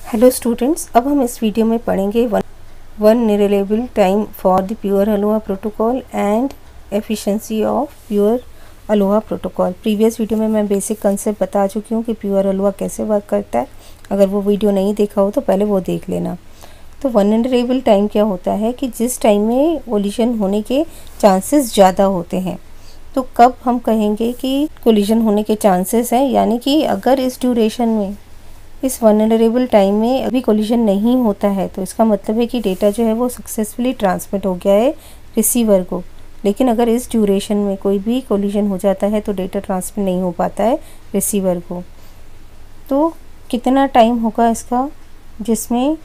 Hello students, अब हम इस वीडियो में पढ़ेंगे one reliable time for the pure aloha protocol and efficiency of pure aloha protocol. Previous video में मैं बेसिक कंसेप्ट बता चुकी हूँ कि प्योर अलोहा कैसे वर्क करता है। अगर वो वीडियो नहीं देखा हो तो पहले वो देख लेना। तो वन रिलायबल टाइम क्या होता है कि जिस टाइम में कोलिजन होने के चांसेस ज़्यादा होते हैं। तो कब हम कहेंगे कि कोलिजन होने के चांसेस हैं, यानी कि अगर इस ड्यूरेशन में, इस वल्नरेबल टाइम में अभी कोलिजन नहीं होता है तो इसका मतलब है कि डेटा जो है वो सक्सेसफुली ट्रांसमिट हो गया है रिसीवर को। लेकिन अगर इस ड्यूरेशन में कोई भी कोलिजन हो जाता है तो डेटा ट्रांसमिट नहीं हो पाता है रिसीवर को। तो कितना टाइम होगा इसका जिसमें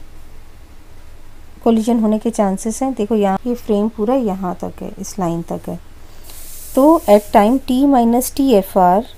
कोलिजन होने के चांसेस हैं? देखो यहाँ ये फ्रेम पूरा यहाँ तक है, इस लाइन तक है। तो at time T minus T F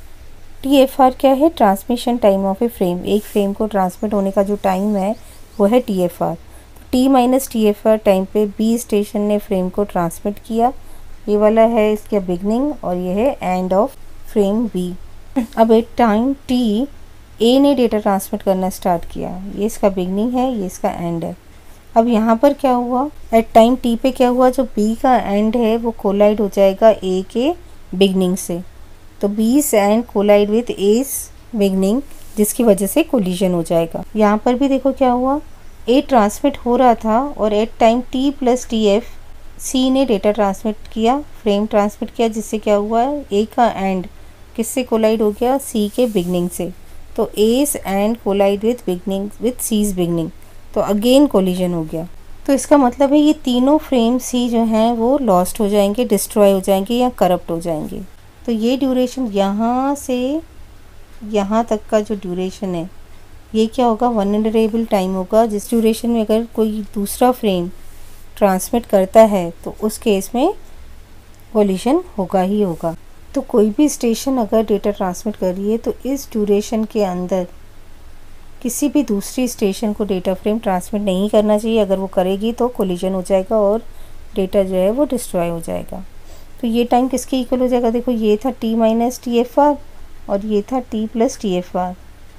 R क्या है? Transmission time of a frame. एक फ्रेम को ट्रांसमिट होने का जो टाइम है वो है टी एफ आर। तो T minus T F R time पे बी स्टेशन ने फ्रेम को ट्रांसमिट किया। ये वाला है इसका बिगनिंग और ये है एंड ऑफ फ्रेम बी। अब एट टाइम टी ए ने डेटा ट्रांसमिट करना स्टार्ट किया। ये इसका बिगनिंग है, ये इसका एंड है। अब यहाँ पर क्या हुआ? एट टाइम टी पे क्या हुआ? जो बी का एंड है वो कोलाइड हो जाएगा ए के बिगनिंग से। तो B's end collide with A's beginning, जिसकी वजह से कोलिजन हो जाएगा। यहाँ पर भी देखो क्या हुआ, ए ट्रांसमिट हो रहा था और at time T plus T F C ने डेटा ट्रांसमिट किया, फ्रेम ट्रांसमिट किया, जिससे क्या हुआ, ए का एंड किससे कोलाइड हो गया? सी के बिगनिंग से। तो A's end collide with beginning with C's beginning, तो अगेन कोलिजन हो गया। तो इसका मतलब है ये तीनों फ्रेम्स ही जो हैं वो लॉस्ट हो जाएंगे, डिस्ट्रॉय हो जाएंगे या करप्ट हो जाएंगे। तो ये ड्यूरेशन यहाँ से यहाँ तक का जो ड्यूरेशन है ये क्या होगा? वल्नरेबल टाइम होगा। जिस ड्यूरेशन में अगर कोई दूसरा फ्रेम ट्रांसमिट करता है तो उस केस में कोलिजन होगा ही होगा। तो कोई भी स्टेशन अगर डेटा ट्रांसमिट कर रही है तो इस ड्यूरेशन के अंदर किसी भी दूसरी स्टेशन को डेटा फ्रेम ट्रांसमिट नहीं करना चाहिए। अगर वो करेगी तो कोलिजन हो जाएगा और डेटा जो है वो डिस्ट्रॉय हो जाएगा। तो ये टाइम किसके इक्वल हो जाएगा? देखो ये था T minus T F R और ये था T plus T F R.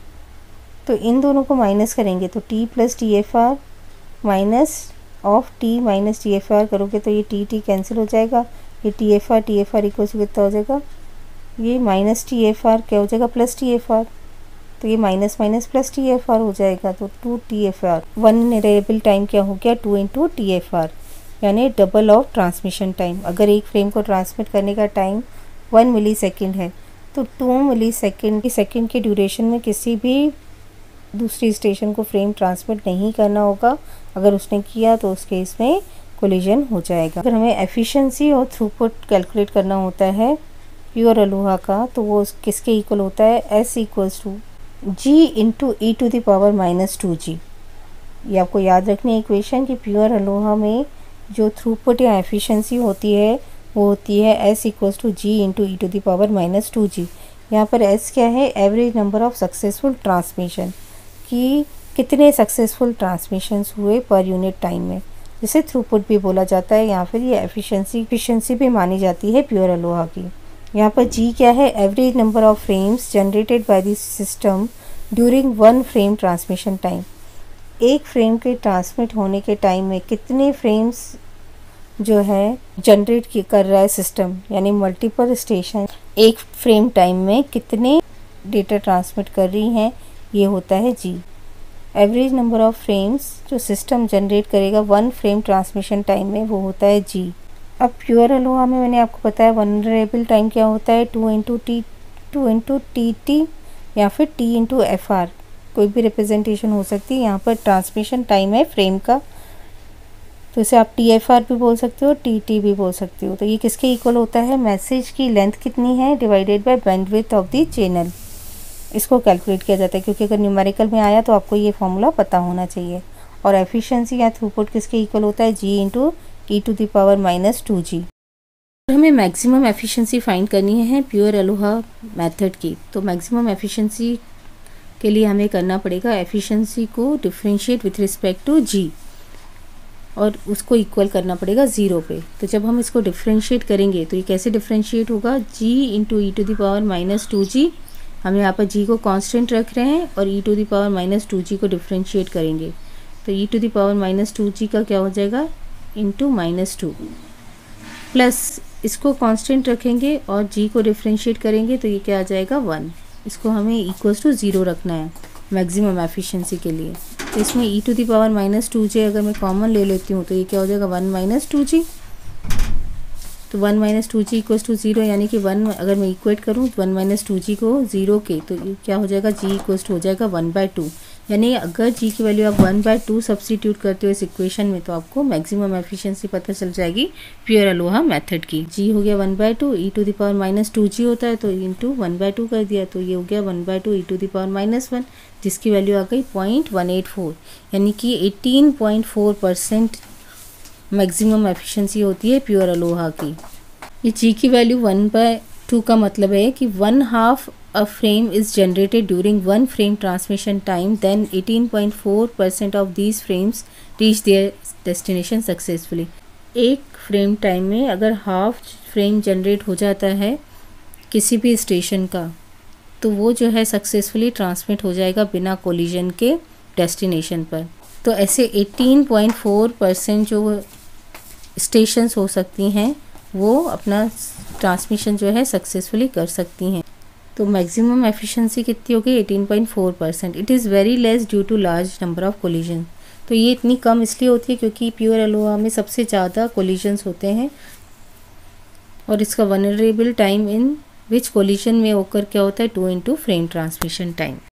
तो इन दोनों को माइनस करेंगे तो T plus T F R minus of T minus T F R करोगे तो ये टी कैंसिल हो जाएगा। ये T F R equal to कितना हो जाएगा? ये माइनस टी एफ आर क्या हो जाएगा? Plus T F R. तो ये minus minus plus T F R हो जाएगा। तो two T F R, vulnerable time क्या हो गया? 2 इंटू टी एफ आर, यानी डबल ऑफ ट्रांसमिशन टाइम। अगर एक फ्रेम को ट्रांसमिट करने का टाइम 1 मिली सेकेंड है तो 2 मिली सेकेंड के ड्यूरेशन में किसी भी दूसरी स्टेशन को फ्रेम ट्रांसमिट नहीं करना होगा। अगर उसने किया तो उस केस में कोलिजन हो जाएगा। अगर हमें एफिशिएंसी और थ्रूपुट कैलकुलेट करना होता है प्योर अलोहा का तो वो किसके इक्वल होता है? S equals to G into E to the power minus 2g। ये आपको याद रखनी है इक्वेशन कि प्योर अलोहा में जो थ्रूपुट या एफिशिएंसी होती है वो होती है S equals to G into E to the power minus 2g। यहाँ पर एस क्या है? Average number of successful transmission, कि कितने सक्सेसफुल ट्रांसमिशंस हुए पर यूनिट टाइम में, जिसे थ्रूपुट भी बोला जाता है या फिर ये एफिशिएंसी भी मानी जाती है प्योर अलोहा की। यहाँ पर जी क्या है? Average number of frames generated by the system during one frame transmission time. एक फ्रेम के ट्रांसमिट होने के टाइम में कितने फ्रेम्स जो है जनरेट कर रहा है सिस्टम, यानी मल्टीपल स्टेशन एक फ्रेम टाइम में कितने डेटा ट्रांसमिट कर रही हैं, ये होता है G. Average number of frames जो सिस्टम जनरेट करेगा वन फ्रेम ट्रांसमिशन टाइम में वो होता है जी। अब प्योर अलोहा में मैंने आपको बताया वल्नरेबल टाइम क्या होता है? 2 इंटू टी या फिर टी इंटू एफ आर, कोई भी रिप्रेजेंटेशन हो सकती है। यहाँ पर ट्रांसमिशन टाइम है फ्रेम का, तो इसे आप टी एफ आर भी बोल सकते हो, टी भी बोल सकते हो। तो ये किसके इक्वल होता है? मैसेज की लेंथ कितनी है divided by bandwidth of the channel. इसको कैलकुलेट किया जाता है, क्योंकि अगर न्यूमेरिकल में आया तो आपको ये फॉर्मूला पता होना चाहिए। और एफिशिएंसी या थ्रूपुट किसके इक्वल होता है? G into E to the power minus 2g। हमें मैक्सिमम एफिशिएंसी फाइंड करनी है प्योर अलोहा मेथड की। तो मैक्सिमम एफिशिएंसी के लिए हमें करना पड़ेगा एफिशिएंसी को differentiate with respect to G और उसको इक्वल करना पड़ेगा 0 पे। तो जब हम इसको डिफरेंशिएट करेंगे तो ये कैसे डिफरेंशिएट होगा? G into E to the power minus 2g हम यहाँ पर g को कांस्टेंट रख रहे हैं और e⁻⁻2g को डिफ्रेंशिएट करेंगे, तो e⁻⁻2g का क्या हो जाएगा इंटू -2 प्लस इसको कांस्टेंट रखेंगे और g को डिफ्रेंशिएट करेंगे तो ये क्या आ जाएगा 1। इसको हमें इक्वल्स टू 0 रखना है मैक्सिमम एफिशिएंसी के लिए। तो इसमें e⁻⁻2j अगर मैं कॉमन ले लेती हूँ तो ये क्या हो जाएगा 1 - 2g। तो 1 - 2g इक्वल्स टू 0, यानी कि 1 अगर मैं इक्वेट करूँ 1 - 2g को 0 के, तो क्या हो जाएगा g इक्वल्स टू हो जाएगा 1/2। यानी अगर g की वैल्यू आप 1/2 सब्स्टिट्यूट करते हो इस इक्वेशन में तो आपको मैक्सिमम एफिशिएंसी पता चल जाएगी प्योर अलोहा मेथड की। g हो गया 1/2, e⁻⁻2g होता है तो इंटू 1/2 कर दिया, तो ये हो गया 1/2 e⁻⁻1, जिसकी वैल्यू आ गई 0.184, यानी कि 18.4% मैक्सिमम एफिशिएंसी होती है प्योर अलोहा की। ये g की वैल्यू 1/2 का मतलब है कि 1/2 a frame is generated during 1 frame transmission time, then 18.4% of these frames reach their destination successfully। एक फ्रेम टाइम में अगर हाफ फ्रेम जनरेट हो जाता है किसी भी स्टेशन का तो वो जो है सक्सेसफुली ट्रांसमिट हो जाएगा बिना कोलिजन के डेस्टिनेशन पर। तो ऐसे 18.4% जो स्टेशंस हो सकती हैं वो अपना ट्रांसमिशन जो है सक्सेसफुली कर सकती हैं। तो मैक्सिमम एफिशिएंसी कितनी होगी 18.4%। It is very less due to large number of collision. तो ये इतनी कम इसलिए होती है क्योंकि प्योर अलोहा में सबसे ज़्यादा कोलिजन्स होते हैं और इसका vulnerable time in which collision में होकर क्या होता है 2 × फ्रेम ट्रांसमिशन टाइम।